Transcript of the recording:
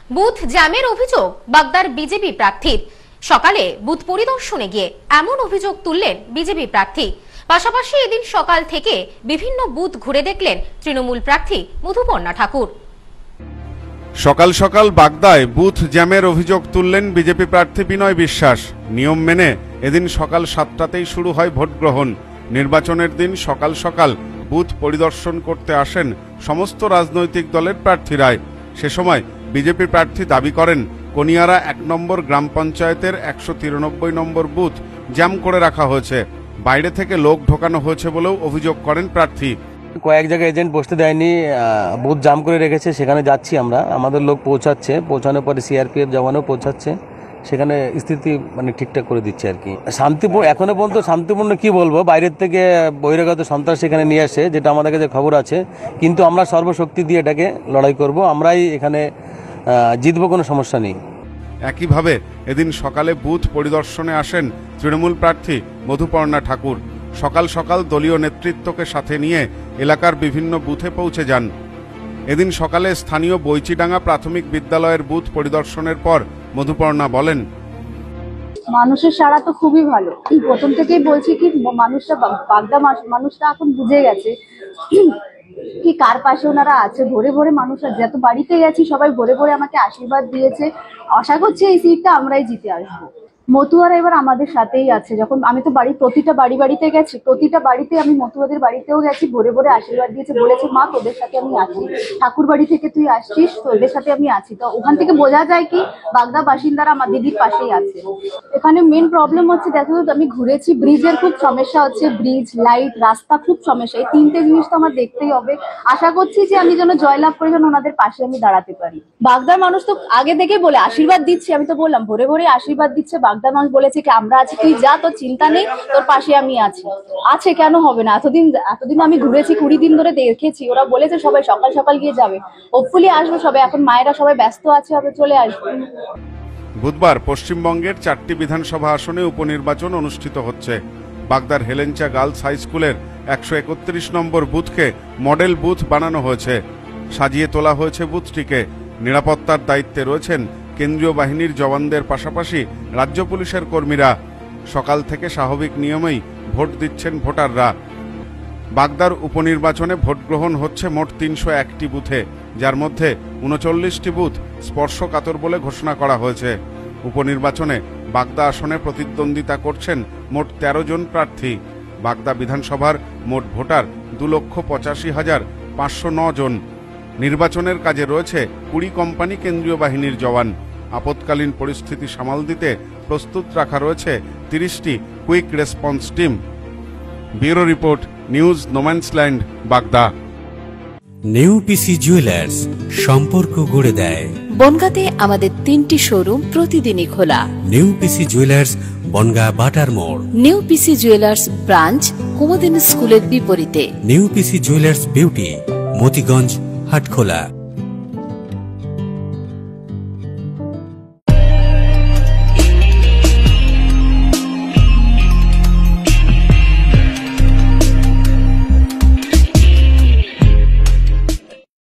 Booth জ্যামের অভিযোগ বাগদার BJP প্রার্থীর। সকালে বুথ পরিদর্শনে গিয়ে এমন অভিযোগ তুললেন বিজেপি প্রার্থী। পাশাপাশি এদিন সকাল থেকে বিভিন্ন বুথ ঘুরে দেখলেন তৃণমূল প্রার্থী মধুপর্ণা ঠাকুর। সকাল সকাল বাগদায় বুথ জ্যামের অভিযোগ তুললেন বিজেপি প্রার্থী বিনয় বিশ্বাস। নিয়ম মেনে এদিন সকাল 7টাতেই শুরু হয় ভোট গ্রহণ। নির্বাচনের দিন সকাল সকাল বুথ পরিদর্শন করতে আসেন সমস্ত রাজনৈতিক দলের প্রার্থীরাই। সে সময় বিজেপি প্রার্থী দাবি করেন কনিয়ারা 1 নম্বর গ্রাম পঞ্চায়েতের 193 নম্বর বুথ জ্যাম করে রাখা হয়েছে, বাইরে থেকে লোক ঢোকানো হয়েছে বলেও অভিযোগ করেন প্রার্থী। কয়েক জায়গায় এজেন্ট বসতে দেয়নি, বুথ জাম করে রেখেছে, সেখানে যাচ্ছি আমরা, আমাদের লোক পৌঁছাচ্ছে, পৌঁছানোর পরে সিআরপিএফ জওয়ানও পৌঁছাচ্ছে, সেখানে স্থিতি ঠিকঠাক করে দিচ্ছে আর কি। শান্তিপূর্ণ এখনো পর্যন্ত শান্তিপূর্ণ কি বলবো, বাইরের থেকে বহিরাগত সন্ত্রাস সেখানে নিয়ে আসে, যেটা আমাদের কাছে খবর আছে, কিন্তু আমরা সর্বশক্তি দিয়ে এটাকে লড়াই করব, আমরাই এখানে জিতবো, কোনো সমস্যা নেই। একইভাবে এদিন সকালে বুথ পরিদর্শনে আসেন তৃণমূল প্রার্থী মধুপর্ণা ঠাকুর। সকাল সকাল দলীয় নেতৃত্বকে সাথে নিয়ে এলাকার বিভিন্ন বুথে পৌঁছে যান। এদিন সকালে স্থানীয় বৈচিডাঙ্গা প্রাথমিক বিদ্যালয়ের বুথ পরিদর্শনের পর মধুপর্ণা বলেন, মানুষের সাড়া তো খুবই ভালো। প্রথম থেকেই বলছি কি মানুষরা বাগদা মানুষরা এখন বুঝে গেছে কি কার পাশে ওনারা আছে। ভোরে ভোরে মানুষরা যত বাড়িতে গেছি সবাই ভোরে ভোরে আমাকে আশীর্বাদ দিয়েছে। আশা করছি এই সিটটা আমরাই জিতে আসবো। মতুয়ারা এবার আমাদের সাথেই আছে। যখন আমি তো প্রতিটা বাড়িতে গেছি, প্রতিটা বাড়িতে আমি মতুয়াদের বাড়িতেও গেছি, ভোরে ভোরে আশীর্বাদ দিয়েছে, বলেছে মা তোদের সাথে আমি আছি, ঠাকুর বাড়ি থেকে তুই আসছিস, তোদের সাথে আমি আছি। তো ওখান থেকে বোঝা যায় কি বাগদা বাসিন্দারা আমার দিদির পাশেই আছে। এখানে মেন প্রবলেম হচ্ছে, দেখো আমি ঘুরেছি, ব্রিজের খুব সমস্যা হচ্ছে, ব্রিজ, লাইট, রাস্তা খুব সমস্যা। এই 3টে জিনিস তো আমার দেখতেই হবে। আশা করছি যে আমি যেন জয়লাভ করে যেন ওনাদের পাশে আমি দাঁড়াতে পারি। বাগদার মানুষ তো আগে থেকেই বলে আশীর্বাদ দিচ্ছে, আমি তো বললাম ভোরে ভোরে আশীর্বাদ দিচ্ছে। বাগদার মানুষ বলেছে কি আমরা আছি, তুই যা, তোর চিন্তা নেই, তোর পাশে আমি আছি। আছে কেন হবে না? এতদিন আমি ঘুরেছি, 20 দিন ধরে দেখেছি। ওরা বলেছে সবাই সকাল সকাল গিয়ে যাবে, হোপফুলি আসবে সবাই। এখন মায়েরা সবাই ব্যস্ত আছে, হবে চলে আসবে। বুধবার পশ্চিমবঙ্গের 4টি বিধানসভা আসনে উপনির্বাচন অনুষ্ঠিত হচ্ছে। বাগদার হেলেঞ্চা গার্লস হাই স্কুলের 131 নম্বর বুথকে মডেল বুথ বানানো হয়েছে। সাজিয়ে তোলা হয়েছে বুথটিকে। নিরাপত্তার দায়িত্বে রয়েছেন কেন্দ্রীয় বাহিনীর জওয়ানদের পাশাপাশি রাজ্য পুলিশের কর্মীরা। সকাল থেকে স্বাভাবিক নিয়মেই ভোট দিচ্ছেন ভোটাররা। বাগদার উপনির্বাচনে ভোট গ্রহণ হচ্ছে মোট 301টি বুথে, যার মধ্যে 39টি বুথ স্পর্শকাতর বলে ঘোষণা করা হয়েছে। উপনির্বাচনে বাগদা আসনে প্রতিদ্বন্দ্বিতা করছেন মোট 13 জন প্রার্থী। বাগদা বিধানসভার মোট ভোটার 2,85,509 জন। নির্বাচনের কাজে রয়েছে 20 কোম্পানি কেন্দ্রীয় বাহিনীর জওয়ান। আপৎকালীন পরিস্থিতি সামাল দিতে প্রস্তুত রাখা রয়েছে 30টি quick response team. Bureau report, news no man's land, Bagda. New PC jewellers, সম্পর্ক গড়ে দেয়। বনগাঁতে আমাদের 3টি শোরুম প্রতিদিনই খোলা। New PC jewellers, Bangaon Batar মোড়। New PC jewellers branch, Kumudini স্কুলের বিপরীতে। New PC jewellers beauty, Motiganj, Hatkhola.